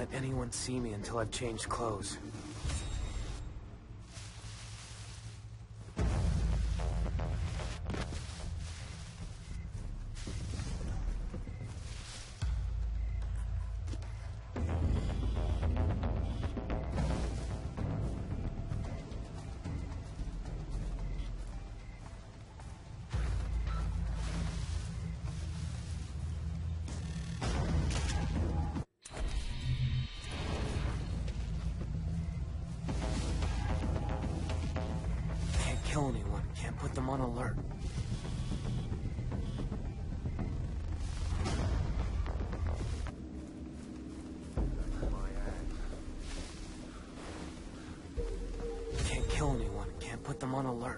let anyone see me until I've changed clothes. Kill anyone, can't put them on alert. Can't kill anyone, can't put them on alert.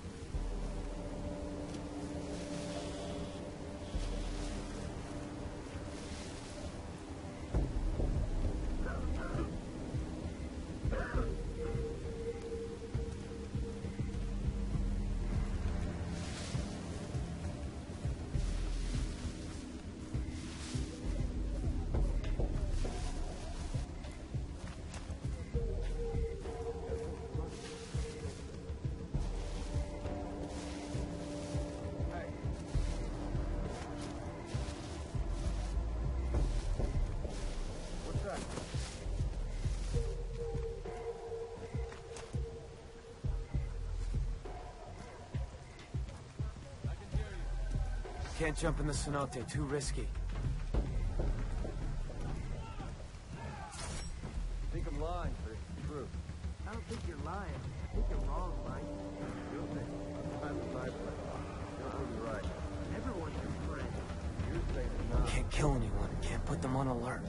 Can't jump in the cenote, too risky. I think I'm lying, but it's true. I don't think you're lying. I think you're wrong, Mike. You'll think. I'm my friend. You're right. Everyone's your friend. You're saying it's not. Can't kill anyone, can't put them on alert.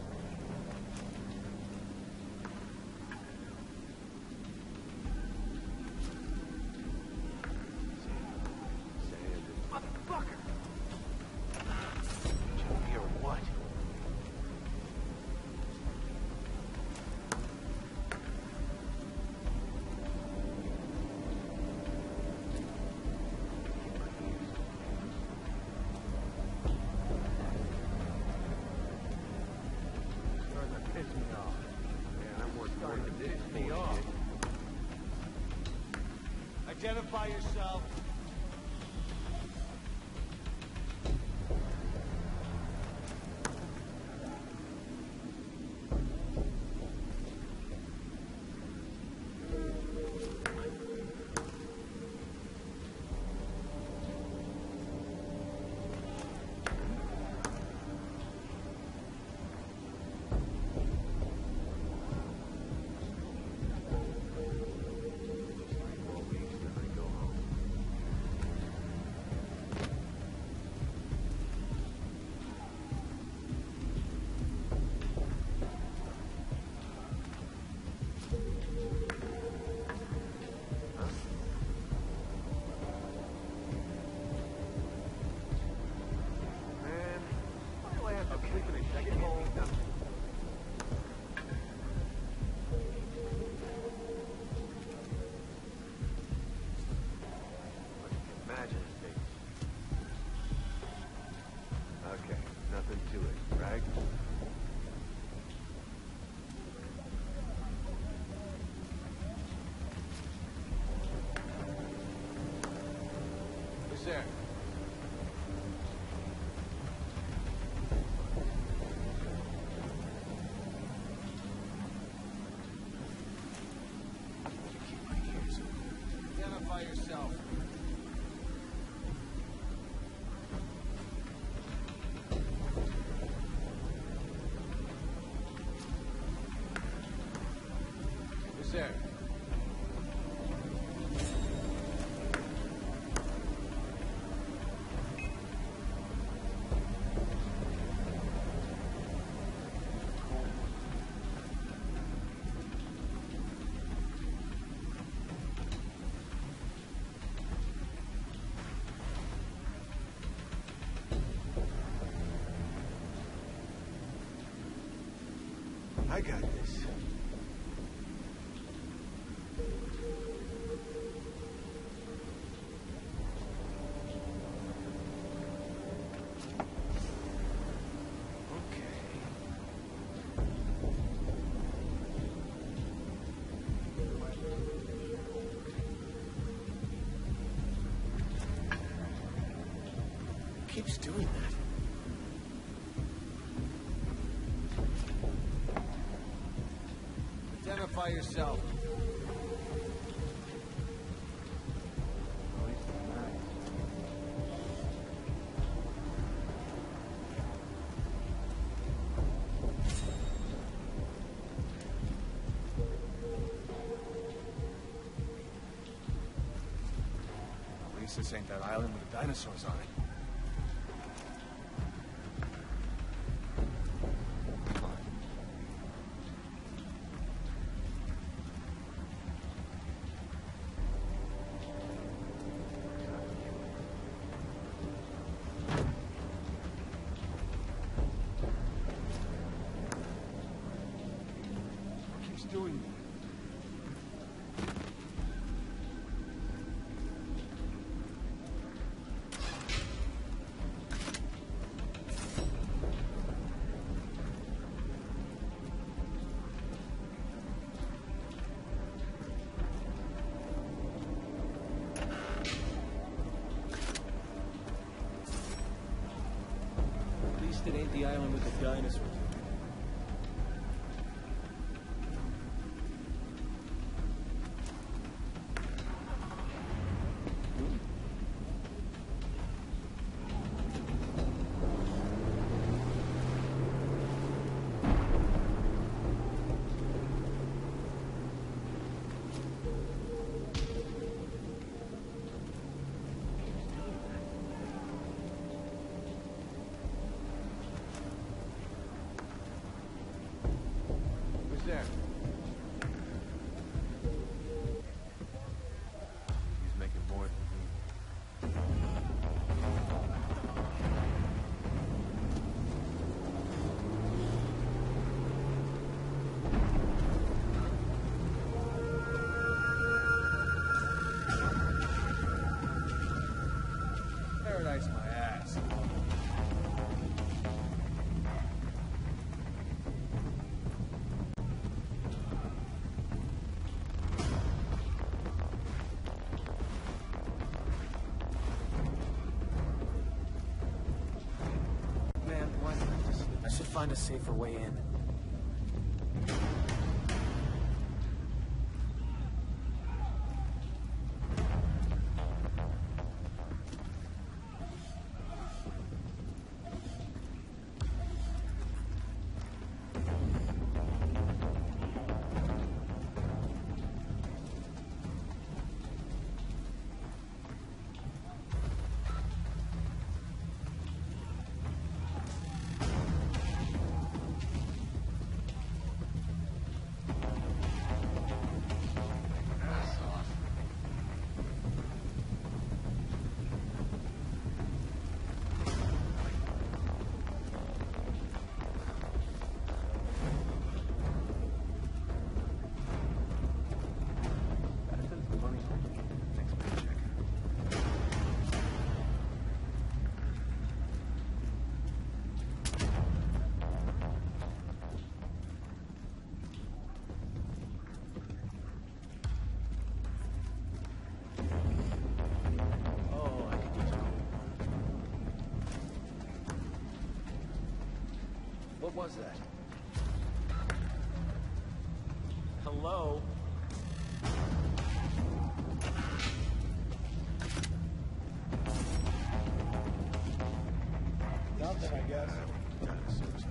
Identify yourself. There. Identify yourself. Who's there? I got this. keeps doing that? Identify yourself. Oh, he's nice. At least this ain't that island with the dinosaurs on it. Keeps doing that. At least it ain't the island with the dinosaurs. Who's there? He's making more than me. Paradise my ass. Man, why did I just... I should find a safer way in. Benefit of the money. Next paycheck. Oh, I could use a cold one. What was that? Hello? Nothing, I guess. Dinosaurs.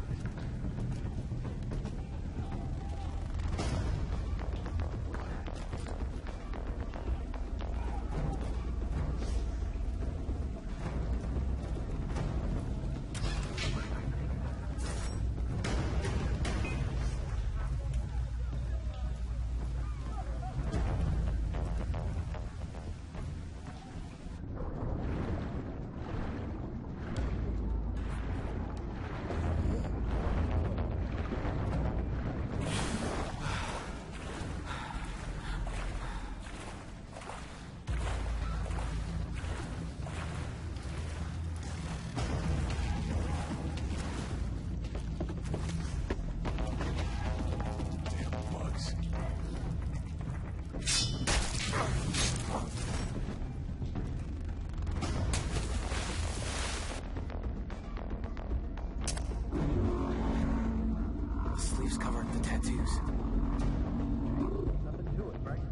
use. Nothing to it, right?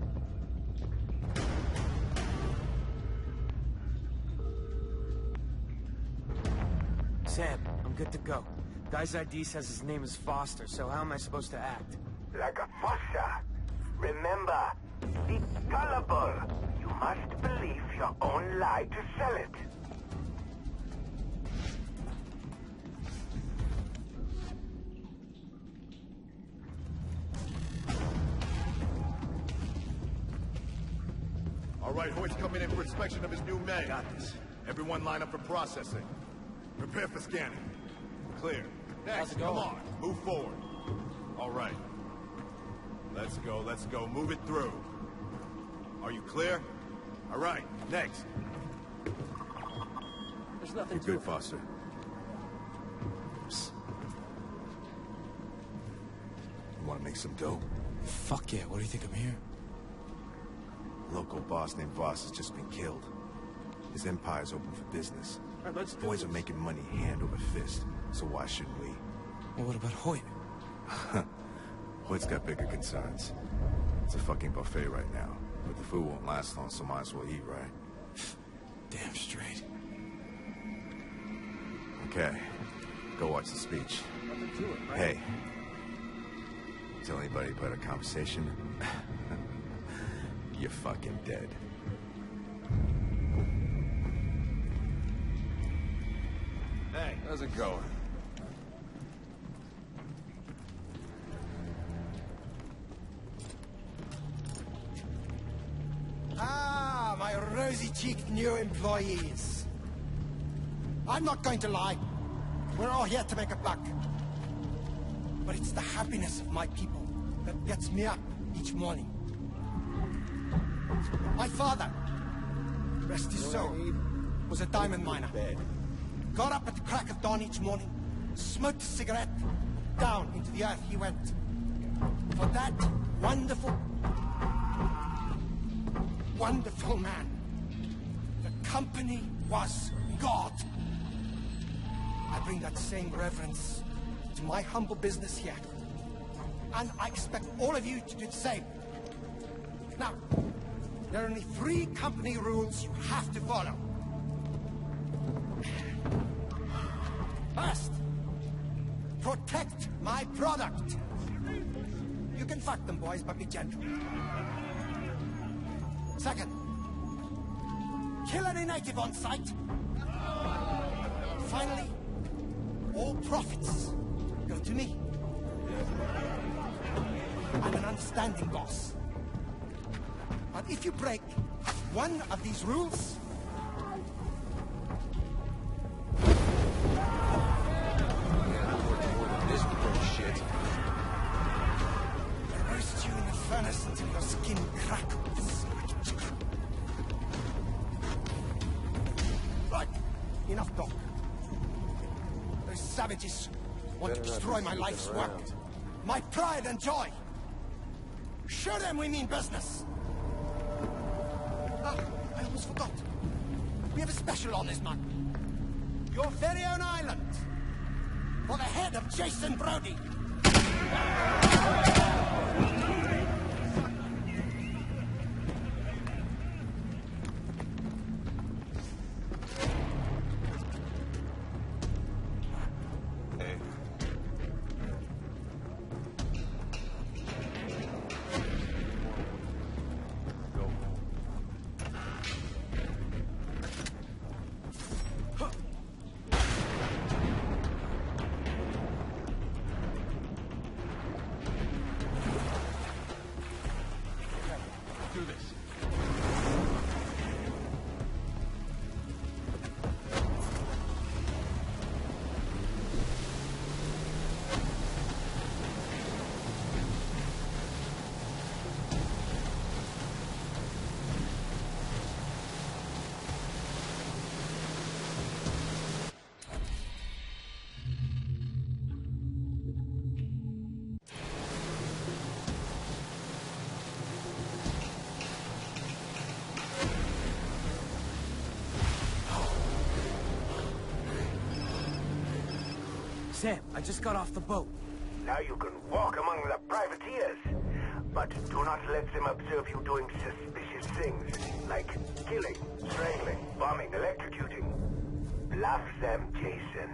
Sam, I'm good to go. Guy's ID says his name is Foster, so how am I supposed to act? Like a foster. Remember, be gullible. You must believe your own lie to sell it. All right, Hoyt's coming in for inspection of his new man. Got this. Everyone line up for processing. Prepare for scanning. Clear. Next, come on. Move forward. All right. Let's go. Move it through. Are you clear? All right, next. There's nothing You're to good, it. Foster. Psst. You want to make some dough? Fuck yeah, what do you think I'm here? Local boss named Voss has just been killed. His empire's open for business. All right, let's do Boys this. are making money hand over fist, so why shouldn't we? Well, what about Hoyt? Hoyt's got bigger concerns. It's a fucking buffet right now, but the food won't last long, so might as well eat, right? Damn straight. Okay, go watch the speech. Nothing to it, right? Hey, tell anybody about a conversation? You're fucking dead. Hey, how's it going? Ah, my rosy-cheeked new employees. I'm not going to lie. We're all here to make a buck. But it's the happiness of my people that gets me up each morning. My father, rest his soul, was a diamond miner. Got up at the crack of dawn each morning, smoked a cigarette, down into the earth he went. For that wonderful man, the company was God. I bring that same reverence to my humble business here. And I expect all of you to do the same. Now, there are only 3 company rules you have to follow. First, protect my product. You can fuck them, boys, but be gentle. Second, kill any native on sight. Finally, all profits go to me. I'm an understanding boss. But if you break one of these rules, This bullshit. I roast you in the furnace until your skin crackles. Right, enough talk. Those savages want to Better not destroy be my sneaking life's work, around. my pride and joy. Show them we mean business. Ah, I almost forgot. We have a special on this month. Your very own island. For the head of Jason Brody. Hey. Go home. Do this. Sam, I just got off the boat. Now you can walk among the privateers. But do not let them observe you doing suspicious things, like killing, strangling, bombing, electrocuting. Bluff them, Jason.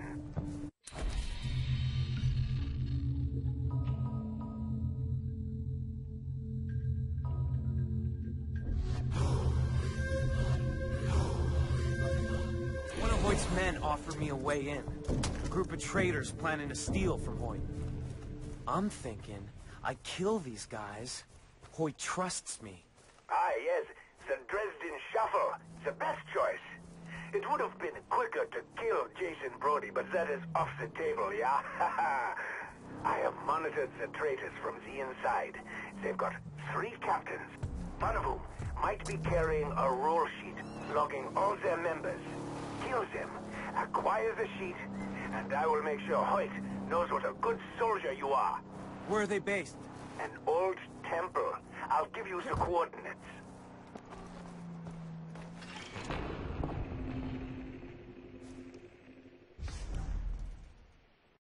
One of Hoyt's men offered me a way in. A group of traitors planning to steal from Hoyt. I'm thinking I kill these guys. Hoyt trusts me. Ah, yes, the Dresden Shuffle. The best choice. It would have been quicker to kill Jason Brody, but that is off the table, yeah? I have monitored the traitors from the inside. They've got 3 captains, one of whom might be carrying a roll sheet logging all their members. Kill them, acquire the sheet, and I will make sure Hoyt knows what a good soldier you are. Where are they based? An old temple. I'll give you the coordinates.